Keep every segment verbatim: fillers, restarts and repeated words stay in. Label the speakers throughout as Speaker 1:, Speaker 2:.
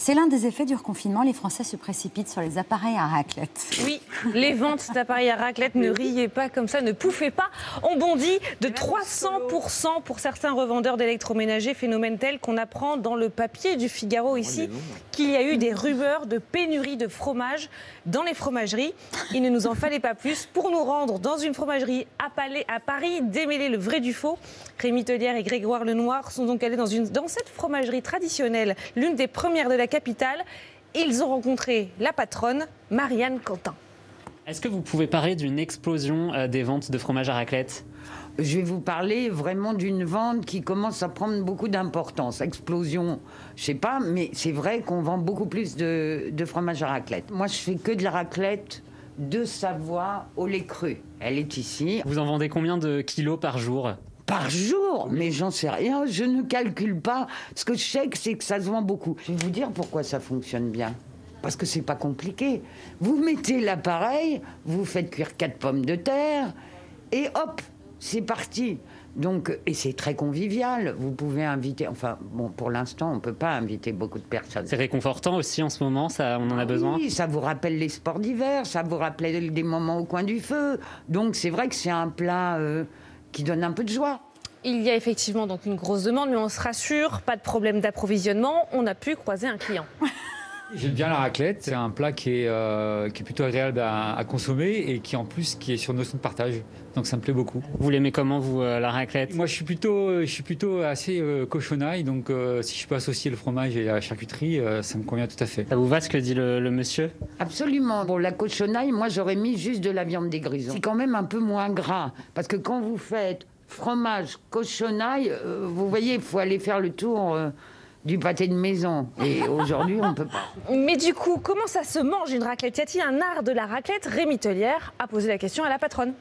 Speaker 1: C'est l'un des effets du reconfinement. Les Français se précipitent sur les appareils à raclette.
Speaker 2: Oui, les ventes d'appareils à raclette, ne riez pas comme ça, ne pouffez pas. On bondit de trois cents pour cent pour certains revendeurs d'électroménagers, phénomène tel qu'on apprend dans le papier du Figaro ici qu'il y a eu des rumeurs de pénurie de fromage dans les fromageries. Il ne nous en fallait pas plus pour nous rendre dans une fromagerie à, Palais, à Paris, démêler le vrai du faux. Rémi Tellière et Grégoire Lenoir sont donc allés dans, une, dans cette fromagerie traditionnelle, l'une des premières de la capitale. Ils ont rencontré la patronne, Marianne Quentin.
Speaker 3: Est-ce que vous pouvez parler d'une explosion euh, des ventes de fromage à raclette ?
Speaker 4: Je vais vous parler vraiment d'une vente qui commence à prendre beaucoup d'importance. Explosion, je sais pas, mais c'est vrai qu'on vend beaucoup plus de, de fromage à raclette. Moi, je fais que de la raclette de Savoie au lait cru. Elle est ici.
Speaker 3: Vous en vendez combien de kilos par jour ?
Speaker 4: Par jour? Mais j'en sais rien, je ne calcule pas. Ce que je sais, c'est que ça se vend beaucoup. Je vais vous dire pourquoi ça fonctionne bien. Parce que c'est pas compliqué. Vous mettez l'appareil, vous faites cuire quatre pommes de terre, et hop, c'est parti. Donc, et c'est très convivial. Vous pouvez inviter, enfin, bon, pour l'instant, on peut pas inviter beaucoup de personnes.
Speaker 3: C'est réconfortant aussi en ce moment, ça, on en a besoin.
Speaker 4: Oui, ça vous rappelle les sports d'hiver, ça vous rappelle des moments au coin du feu. Donc, c'est vrai que c'est un plat euh, qui donne un peu de joie.
Speaker 2: Il y a effectivement donc une grosse demande, mais on se rassure, pas de problème d'approvisionnement. On a pu croiser un client.
Speaker 5: J'aime bien la raclette, c'est un plat qui est, euh, qui est plutôt agréable à, à consommer et qui en plus qui est sur notion de partage, donc ça me plaît beaucoup.
Speaker 3: Vous l'aimez comment vous, euh, la raclette ?
Speaker 5: Moi je suis plutôt, je suis plutôt assez euh, cochonaille, donc euh, si je peux associer le fromage et la charcuterie, euh, ça me convient tout à fait.
Speaker 3: Ça vous va ce que dit le, le monsieur ?
Speaker 4: Absolument. Bon, la cochonaille, moi j'aurais mis juste de la viande des grisons. C'est quand même un peu moins gras, parce que quand vous faites fromage, cochonaille, euh, vous voyez, il faut aller faire le tour... Euh, du pâté de maison. Et aujourd'hui, on ne peut pas.
Speaker 2: Mais du coup, comment ça se mange une raclette ? Y a-t-il un art de la raclette ? Rémi Tellière a posé la question à la patronne.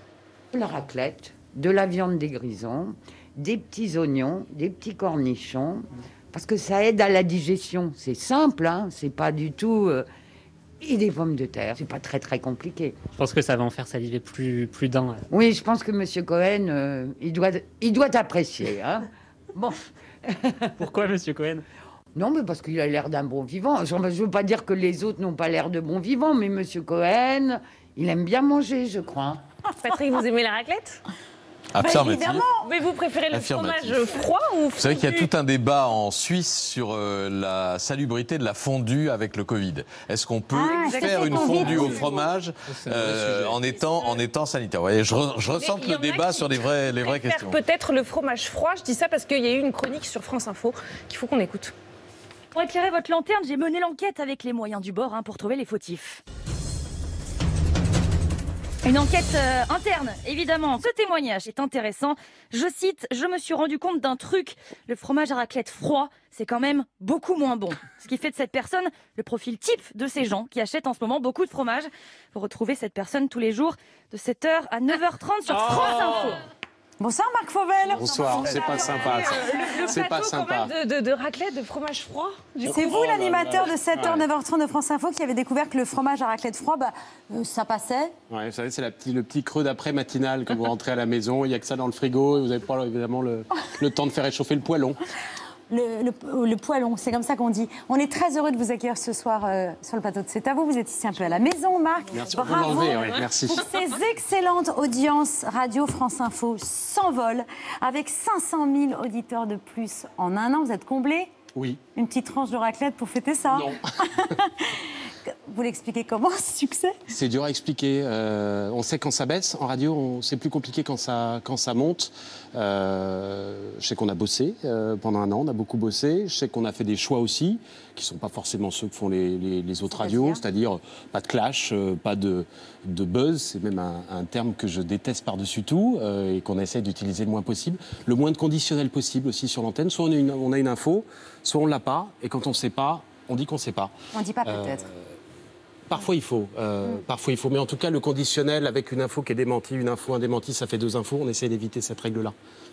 Speaker 4: La raclette, de la viande des grisons, des petits oignons, des petits cornichons, parce que ça aide à la digestion. C'est simple, hein, c'est pas du tout... Euh, et des pommes de terre, c'est pas très très compliqué.
Speaker 3: Je pense que ça va en faire saliver plus, plus d'un.
Speaker 4: Oui, je pense que M. Cohen, euh, il doit, il doit apprécier, hein. Bon...
Speaker 3: Pourquoi, monsieur Cohen ?
Speaker 4: Non, mais parce qu'il a l'air d'un bon vivant. Je ne veux pas dire que les autres n'ont pas l'air de bons vivants, mais monsieur Cohen, il aime bien manger, je crois.
Speaker 2: Patrick, vous aimez la raclette ?
Speaker 6: Affirmatif.
Speaker 2: Bah, mais vous préférez le fromage froid ou fondu ?
Speaker 6: Vous savez qu'il y a tout un débat en Suisse sur euh, la salubrité de la fondue avec le Covid. Est-ce qu'on peut
Speaker 1: Ah,
Speaker 6: faire une fondue au fromage euh, en, étant, en étant sanitaire ? Vous voyez, je, re, je ressens le débat sur les, vrais, les vraies questions.
Speaker 2: Peut-être le fromage froid, je dis ça parce qu'il y a eu une chronique sur France Info qu'il faut qu'on écoute.
Speaker 7: Pour éclairer votre lanterne, j'ai mené l'enquête avec les moyens du bord hein, pour trouver les fautifs. Une enquête euh, interne, évidemment. Ce témoignage est intéressant. Je cite, « Je me suis rendu compte d'un truc. Le fromage à raclette froid, c'est quand même beaucoup moins bon. » Ce qui fait de cette personne le profil type de ces gens qui achètent en ce moment beaucoup de fromage. Vous retrouvez cette personne tous les jours de sept heures à neuf heures trente sur France Info.
Speaker 1: Bonsoir Marc Fauvel.
Speaker 8: Bonsoir, c'est pas sympa ça. C'est pas sympa.
Speaker 2: De, de, de raclette, de fromage froid.
Speaker 1: C'est vous
Speaker 8: Oh
Speaker 1: l'animateur de sept heures
Speaker 8: ouais.
Speaker 1: neuf heures trente de France Info qui avait découvert que le fromage à raclette froid, bah, euh, ça passait.
Speaker 8: Ouais, vous savez, c'est la petit, le petit creux d'après matinal quand vous rentrez à la maison, il n'y a que ça dans le frigo et vous n'avez pas évidemment le, le temps de faire réchauffer le poêlon.
Speaker 1: Le, le, le poêlon, c'est comme ça qu'on dit. On est très heureux de vous accueillir ce soir euh, sur le plateau de C'est à vous. Vous êtes ici un peu à la maison, Marc.
Speaker 8: Merci
Speaker 1: Bravo
Speaker 8: pour l'enlever, oui, merci.
Speaker 1: Pour ces excellentes audiences radio France Info s'envolent avec cinq cent mille auditeurs de plus en un an. Vous êtes comblés ?
Speaker 8: Oui.
Speaker 1: Une petite tranche de raclette pour fêter ça ?
Speaker 8: Non.
Speaker 1: Vous l'expliquez comment, ce succès ?
Speaker 8: C'est dur à expliquer. Euh, on sait quand ça baisse. En radio, on, c'est plus compliqué quand ça, quand ça monte. Euh, je sais qu'on a bossé euh, pendant un an, on a beaucoup bossé. Je sais qu'on a fait des choix aussi, qui ne sont pas forcément ceux que font les, les, les autres radios. C'est-à-dire pas de clash, euh, pas de, de buzz. C'est même un, un terme que je déteste par-dessus tout euh, et qu'on essaie d'utiliser le moins possible. Le moins de conditionnel possible aussi sur l'antenne. Soit on a une, on a une info, soit on ne l'a pas. Et quand on ne sait pas, on dit qu'on ne sait pas.
Speaker 1: On ne dit pas peut-être.
Speaker 8: Euh, Parfois il faut, euh, mm. parfois il faut, mais en tout cas le conditionnel avec une info qui est démentie, une info indémentie, ça fait deux infos, on essaie d'éviter cette règle-là.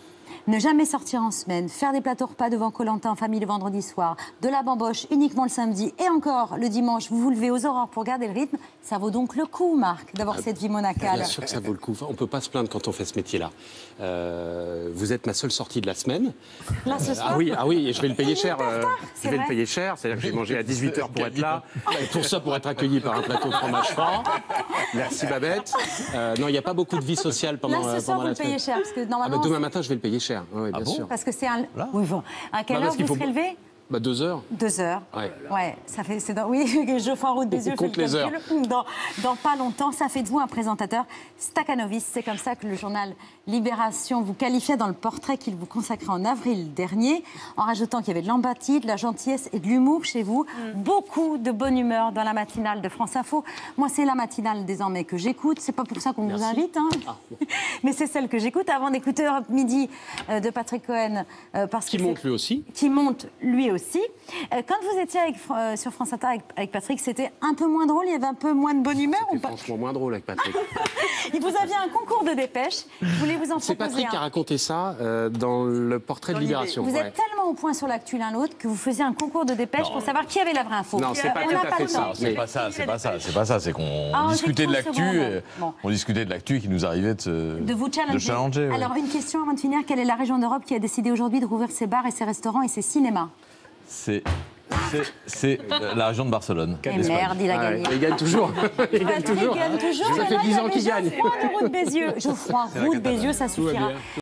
Speaker 1: Ne jamais sortir en semaine, faire des plateaux repas devant Koh-Lanta en famille le vendredi soir, de la bamboche uniquement le samedi et encore le dimanche, vous vous levez aux aurores pour garder le rythme, ça vaut donc le coup, Marc, d'avoir
Speaker 8: Ah,
Speaker 1: cette vie monacale.
Speaker 8: Bien sûr que ça vaut le coup. On ne peut pas se plaindre quand on fait ce métier-là. Euh, vous êtes ma seule sortie de la semaine.
Speaker 1: Là, ce soir.
Speaker 8: Ah oui, ah oui, et je vais le payer
Speaker 1: Il est
Speaker 8: cher.
Speaker 1: hyper
Speaker 8: euh,
Speaker 1: tard,
Speaker 8: je
Speaker 1: c'est
Speaker 8: vais
Speaker 1: vrai.
Speaker 8: le payer cher, c'est-à-dire que j'ai mangé à dix-huit heures pour être là. Et tout ça pour être accueilli par un plateau de fromage fort. Merci Babette. Euh, non, il n'y a pas beaucoup de vie sociale pendant,
Speaker 1: Là,
Speaker 8: euh,
Speaker 1: ce soir,
Speaker 8: pendant
Speaker 1: vous
Speaker 8: la
Speaker 1: le payez
Speaker 8: semaine.
Speaker 1: cher, parce que
Speaker 8: Ah
Speaker 1: normalement...
Speaker 8: bah, demain
Speaker 1: c'est-
Speaker 8: matin, je vais le payer cher. Oui, bien
Speaker 6: bon
Speaker 8: sûr.
Speaker 1: Parce que c'est un...
Speaker 6: Là.
Speaker 1: Oui, bon. À quelle
Speaker 8: Bah,
Speaker 1: heure
Speaker 8: parce qu'il
Speaker 1: vous
Speaker 8: faut-
Speaker 1: serez levé?
Speaker 8: Bah, deux heures.
Speaker 1: Deux heures.
Speaker 8: Ouais.
Speaker 1: Ouais, ça fait. C'est dans, oui, Geoffroy Roux de Bézieux
Speaker 8: On compte
Speaker 1: fait le
Speaker 8: les
Speaker 1: calcul. Dans, dans pas longtemps, ça fait de vous un présentateur stacanoviste. C'est comme ça que le journal Libération vous qualifiait dans le portrait qu'il vous consacrait en avril dernier, en rajoutant qu'il y avait de l'empathie, de la gentillesse et de l'humour chez vous. Beaucoup de bonne humeur dans la matinale de France Info. Moi, c'est la matinale désormais que j'écoute. C'est pas pour ça qu'on vous invite, hein. Mais c'est celle que j'écoute avant d'écouter Europe Midi euh, de Patrick Cohen, euh, parce
Speaker 8: Qui
Speaker 1: que
Speaker 8: monte
Speaker 1: c'est-
Speaker 8: lui aussi.
Speaker 1: qui monte lui aussi. Euh, quand vous étiez avec, euh, sur France Inter avec, avec Patrick, c'était un peu moins drôle, il y avait un peu moins de bonne humeur ou
Speaker 8: C'est
Speaker 1: pas?
Speaker 8: franchement moins drôle avec Patrick.
Speaker 1: Et vous aviez un concours de dépêche, je voulais vous en
Speaker 8: C'est
Speaker 1: proposer
Speaker 8: Patrick qui a
Speaker 1: un.
Speaker 8: raconté ça euh, dans le portrait de Libération.
Speaker 1: Vous
Speaker 8: ouais.
Speaker 1: êtes tellement au point sur l'actu l'un l'autre que vous faisiez un concours de dépêche pour savoir qui avait la vraie info.
Speaker 8: Non, c'est pas
Speaker 1: On
Speaker 8: tout
Speaker 1: n'a
Speaker 8: à fait
Speaker 1: le
Speaker 8: ça.
Speaker 1: temps.
Speaker 6: C'est pas ça, c'est pas ça, c'est pas ça. C'est qu'on
Speaker 1: Ah, j'ai
Speaker 6: discutait de
Speaker 1: trente
Speaker 6: l'actu,
Speaker 1: secondes.
Speaker 6: et
Speaker 1: Bon.
Speaker 6: on discutait de l'actu qui nous arrivait de, se-
Speaker 1: De vous challenger.
Speaker 6: de challenger, ouais.
Speaker 1: Alors, une question avant de finir. Quelle est la région d'Europe qui a décidé aujourd'hui de rouvrir ses bars et ses restaurants et ses cinémas?
Speaker 6: C'est c'est- c'est la région de Barcelone.
Speaker 1: Et merde, il a
Speaker 8: Ah ouais,
Speaker 1: gagné.
Speaker 8: il gagne toujours. Il gagne
Speaker 1: Patrick
Speaker 8: toujours.
Speaker 1: gagne toujours.
Speaker 8: Ça
Speaker 1: mais
Speaker 8: fait
Speaker 1: là,
Speaker 8: dix
Speaker 1: il y
Speaker 8: ans
Speaker 1: avait
Speaker 8: qu'il gagne.
Speaker 1: Geoffroy de Roux de Bézieux. Geoffroy Roux de Bézieux, ça
Speaker 8: Tout va
Speaker 1: suffira.
Speaker 8: bien.